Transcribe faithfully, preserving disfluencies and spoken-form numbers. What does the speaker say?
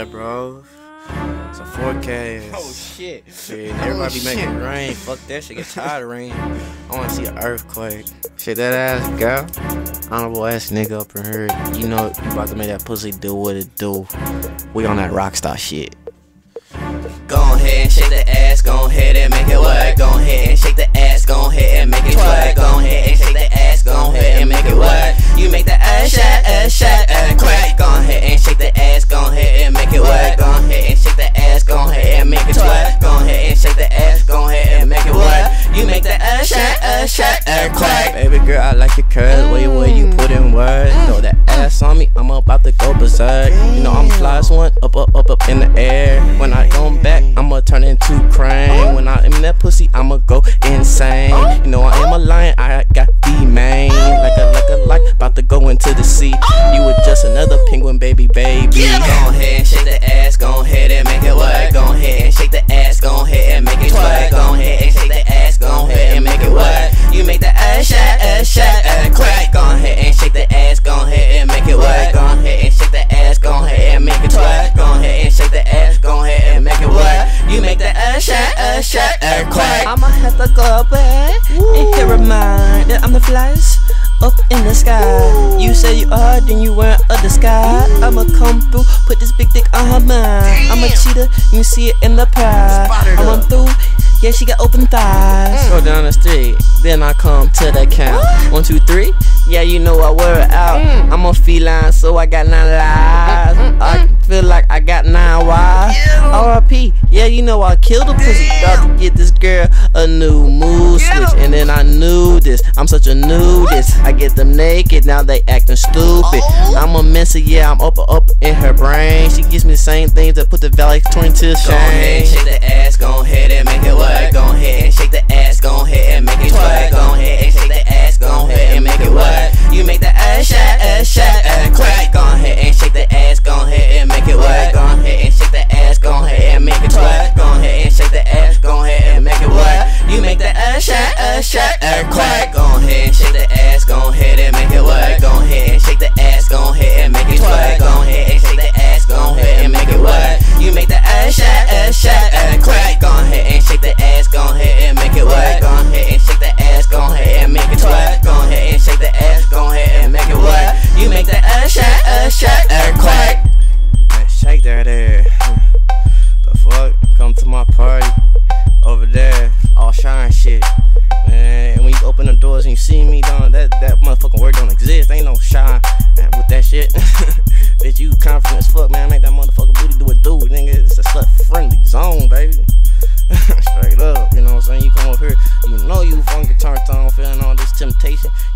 Yeah, bro. It's a forecast. Oh shit. Shit, everybody oh, be making shit. rain. Fuck that shit. Get tired of rain. I wanna see an earthquake. Shit, that ass girl. Honorable ass nigga up in here. You know you about to make that pussy do what it do. We on that rockstar shit. Go ahead and shake the ass, go ahead and make it work. Go ahead and shake the ass, go ahead and make it twerk. Go ahead and shake the ass, go ahead and make it work. You make the ass shake, ass shake, ass crack. Go ahead and shake the ass, go ahead and make it work. Go ahead and shake the ass, go ahead and make it twerk. Go ahead and shake the ass, go ahead and make it work. You make the ass shake, ass shake, ass crack. Baby girl, I like your curves, way way you put in words. Throw that ass on me, I'm about to go berserk. You know I'm flyest one, up up up up in the air. When I come back, I'ma turn into crane. When I am that pussy, I'ma go insane. You know I am a lion, I got the mane. Like a like a like, about to go into the sea. You were just another penguin, baby, baby. Go ahead and shake the ass, go ahead and make it work. Go ahead and shake the ass, go ahead and make it twerk. Go ahead and shake the ass, go ahead and make it work. You make the ass shake, ass shake, ass crack. Go ahead and shake the ass, go ahead and make it work. Go ahead and shake the ass, go ahead and make it twerk. Go ahead and shake the ass, go ahead and make it work. You make the ass shake, ass shake, ass crack. I'ma have to go back and hear a mind that I'm the flyest up in the sky. You say you are, then you weren't of the sky. I'ma come through, put this big dick on her mind. I'm a cheater, you see it in the pie. I'm on through, yeah, she got open thighs. Go down the street, then I come to the count. One, two, three, yeah, you know I wear it out. I'm a feline, so I got nine lives. I feel like I got nine wives. R I P, yeah, you know I killed the pussy. About to get this girl a new mood switch. And then I knew this, I'm such a nudist. I get them naked, now they acting stupid. I'm a mensa, yeah, I'm up up in her brain. She gives me the same things that put the valedictorian to shame. Go ahead and shake the ass, go ahead and make it work. Go ahead and shake the ass, go ahead and make it twerk. Go ahead and shake the ass, go ahead and make it work. You make the ass shake, ass shake, ass crack. Go ahead and shake the ass, go ahead and make it work. Go ahead and shake the ass, go ahead and make it twerk. Go ahead and shake the ass, go ahead and make it work. You make the ass shake, ass shake, ass crack. Go ahead and shake the ass, go ahead and make it work. Go ahead and shake the ass, go ahead and make it twerk. Go ahead and shake the ass, go ahead and make it work. You make the ass shake, ass shake, ass crack. Go ahead and shake the ass, go ahead and make it work. Go ahead and shake the ass, go ahead and make it twerk. Go ahead and shake the ass, go ahead and make it work. You make the ass shake, ass shake, ass crack. Man, shake that ass. The fuck? Come to my party over there, all shine shit. Man, and when you open the doors and you see me, done that that motherfucking word don't exist. Ain't no shine man, with that shit. Bitch, you confident as fuck, man. Make that motherfucking booty do it do, nigga. It's a slut friendly zone, baby. Straight up, you know what I'm saying? You come up here, you know you funky turned on, feeling all this temptation.